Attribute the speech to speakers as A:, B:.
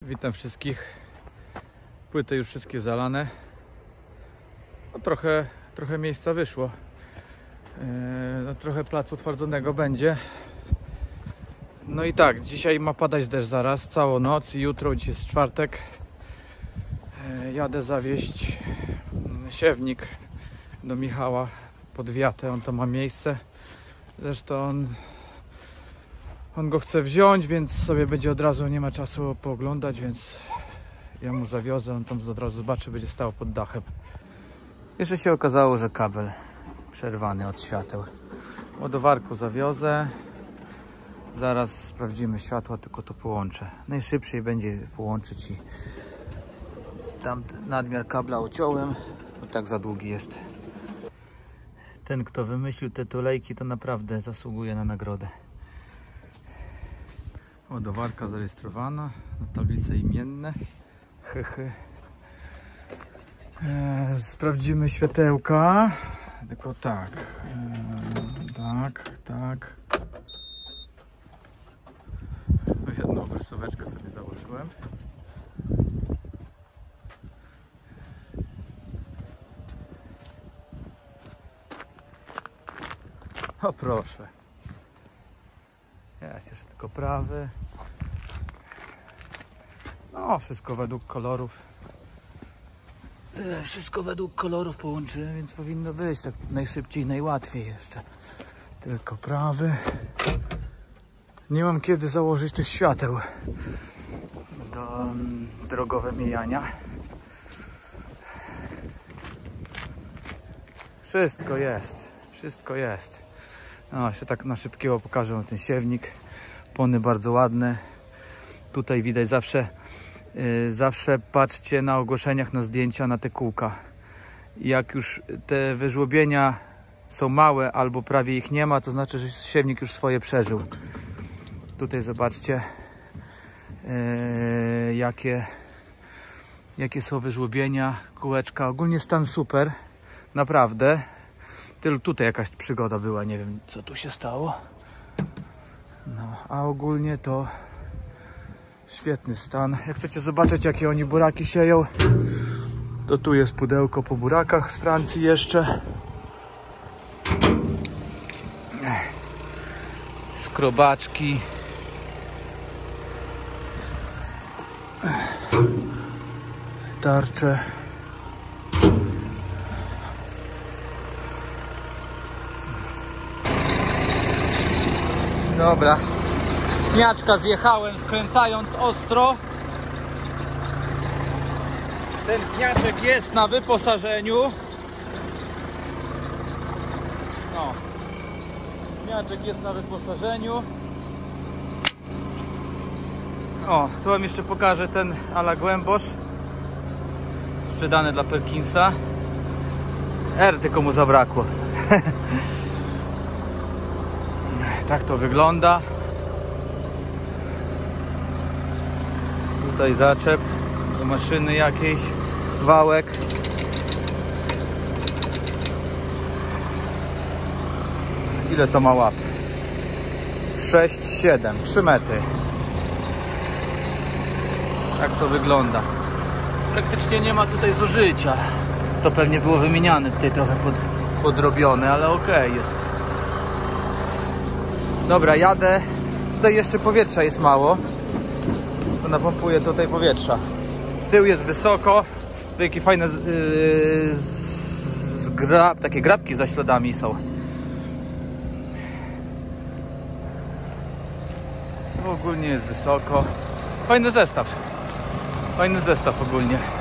A: Witam wszystkich. Płyty już wszystkie zalane. No, trochę miejsca wyszło. No, trochę placu twardzonego będzie. No i tak, dzisiaj ma padać deszcz zaraz, całą noc i jutro, dzisiaj jest czwartek. Jadę zawieźć siewnik do Michała pod wiatę, on to ma miejsce. Zresztą on go chce wziąć, więc sobie będzie od razu, nie ma czasu pooglądać, więc ja mu zawiozę, on tam od razu zobaczy, będzie stał pod dachem. Jeszcze się okazało, że kabel przerwany od świateł. Ładowarku zawiozę. Zaraz sprawdzimy światła, tylko to połączę. Najszybciej będzie połączyć i tam nadmiar kabla uciąłem, bo tak za długi jest. Ten, kto wymyślił te tulejki, to naprawdę zasługuje na nagrodę. Ładowarka zarejestrowana na tablice imienne. Sprawdzimy światełka. Tylko tak. Tak. Jedną wersóweczkę sobie założyłem. O proszę. Jest jeszcze tylko prawy. No, wszystko według kolorów. Wszystko według kolorów połączyłem, więc powinno być tak najszybciej, najłatwiej jeszcze. Tylko prawy. Nie mam kiedy założyć tych świateł do drogowe mijania. Wszystko jest. Wszystko jest. No, jeszcze tak na szybkiego pokażę wam ten siewnik. Pony bardzo ładne. Tutaj widać zawsze patrzcie na ogłoszeniach, na zdjęcia, na te kółka. Jak już te wyżłobienia są małe albo prawie ich nie ma, to znaczy, że siewnik już swoje przeżył. Tutaj zobaczcie, jakie są wyżłobienia, kółeczka. Ogólnie stan super, naprawdę. Tylko tutaj jakaś przygoda była, nie wiem co tu się stało. No, a ogólnie to świetny stan. Jak chcecie zobaczyć, jakie oni buraki sieją, to tu jest pudełko po burakach z Francji jeszcze. Skrobaczki. Tarcze. Dobra. Z pniaczka zjechałem, skręcając ostro. Ten pniaczek jest na wyposażeniu. No. Pniaczek jest na wyposażeniu. O, tu wam jeszcze pokażę ten ala głębosz. Sprzedany dla Perkinsa. R tylko mu zabrakło. Tak to wygląda. Tutaj zaczep do maszyny jakiejś, wałek. Ile to ma łap? 6, 7, 3 metry. Tak to wygląda. Praktycznie nie ma tutaj zużycia. To pewnie było wymieniane, tutaj trochę podrobione, ale okej jest. Dobra, jadę. Tutaj jeszcze powietrza jest mało. To napompuję tutaj powietrza. Tył jest wysoko. Tutaj jakie fajne takie grabki za śladami są. Ogólnie jest wysoko. Fajny zestaw. Fajny zestaw ogólnie.